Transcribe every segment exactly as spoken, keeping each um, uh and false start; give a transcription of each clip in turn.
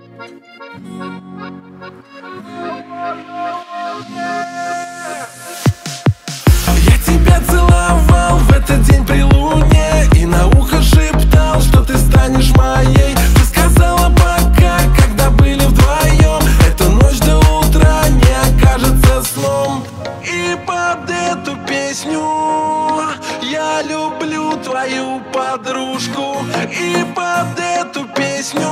Я тебя целовал в этот день при луне и на ухо шептал, что ты станешь моей. Ты сказала пока, когда были вдвоем, эта ночь до утра не окажется сном. И под эту песню я люблю твою подружку. И под эту песню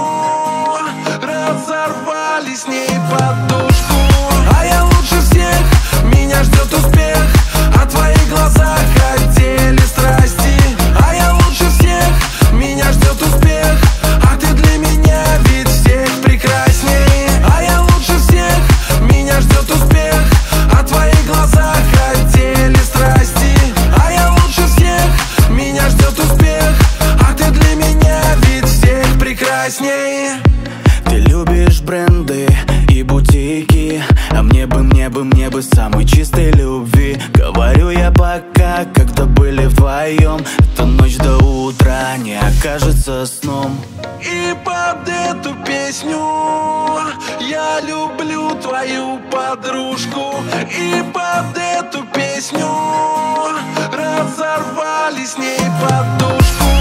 разорвали с ней подушку. А я лучше всех, меня ждет успех, а твои глаза хотели страсти. А я лучше всех, меня ждет успех, а ты для меня ведь всех прекрасней. А я лучше всех, меня ждет успех, а твои глаза хотели страсти. А я лучше всех, меня ждет успех, а ты для меня ведь всех прекрасней. Ты любишь бренды и бутики, а мне бы, мне бы, мне бы самой чистой любви. Говорю я пока, когда были вдвоем, эта ночь до утра не окажется сном. И под эту песню я люблю твою подружку. И под эту песню разорвали с ней подушку.